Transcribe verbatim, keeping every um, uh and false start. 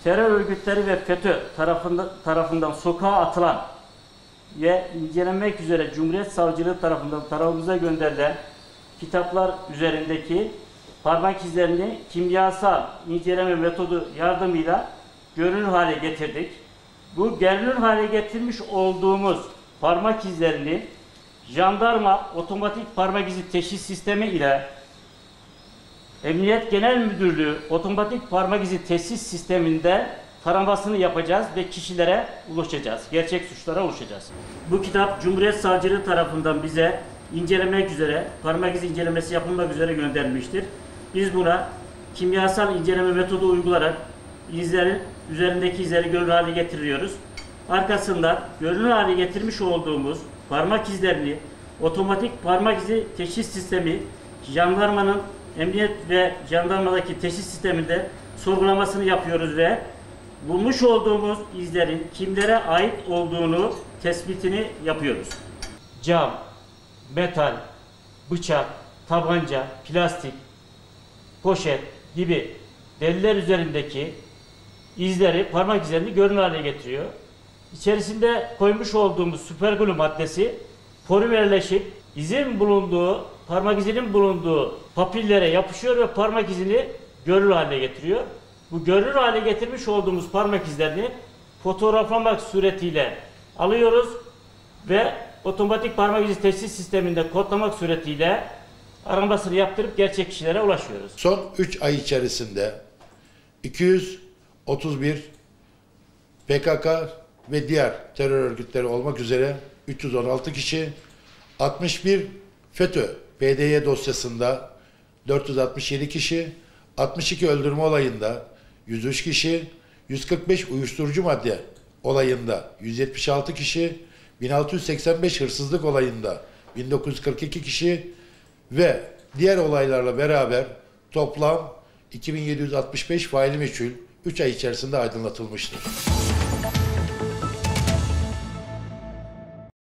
terör örgütleri ve FETÖ tarafından, tarafından sokağa atılan ve incelenmek üzere Cumhuriyet Savcılığı tarafından tarafımıza gönderilen kitaplar üzerindeki parmak izlerini kimyasal inceleme metodu yardımıyla görünür hale getirdik. Bu görünür hale getirmiş olduğumuz parmak izlerini jandarma otomatik parmak izi teşhis sistemi ile Emniyet Genel Müdürlüğü otomatik parmak izi teşhis sisteminde taramasını yapacağız ve kişilere ulaşacağız. Gerçek suçlara ulaşacağız. Bu kitap Cumhuriyet Savcılığı tarafından bize incelemek üzere, parmak izi incelemesi yapılmak üzere gönderilmiştir. Biz buna kimyasal inceleme metodu uygularak izlerin üzerindeki izleri görünür hale getiriyoruz. Arkasından görünür hale getirmiş olduğumuz parmak izlerini otomatik parmak izi teşhis sistemi jandarmanın emniyet ve jandarmadaki teşhis sisteminde sorgulamasını yapıyoruz ve bulmuş olduğumuz izlerin kimlere ait olduğunu tespitini yapıyoruz. Cam, metal, bıçak, tabanca, plastik, poşet gibi deliller üzerindeki izleri, parmak izlerini görünür hale getiriyor. İçerisinde koymuş olduğumuz süperglü maddesi polimerleşip izin bulunduğu, parmak izinin bulunduğu papillere yapışıyor ve parmak izini görünür hale getiriyor. Bu görünür hale getirmiş olduğumuz parmak izlerini fotoğraflamak suretiyle alıyoruz ve otomatik parmak izi teşhis sisteminde kodlamak suretiyle aramasını yaptırıp gerçek kişilere ulaşıyoruz. Son üç ay içerisinde iki yüz otuz bir P K K ve diğer terör örgütleri olmak üzere üç yüz on altı kişi, altmış bir FETÖ P D Y dosyasında dört yüz altmış yedi kişi, altmış iki öldürme olayında yüz üç kişi, yüz kırk beş uyuşturucu madde olayında yüz yetmiş altı kişi, bin altı yüz seksen beş hırsızlık olayında bin dokuz yüz kırk iki kişi ve diğer olaylarla beraber toplam iki bin yedi yüz altmış beş faili meçhul üç ay içerisinde aydınlatılmıştır.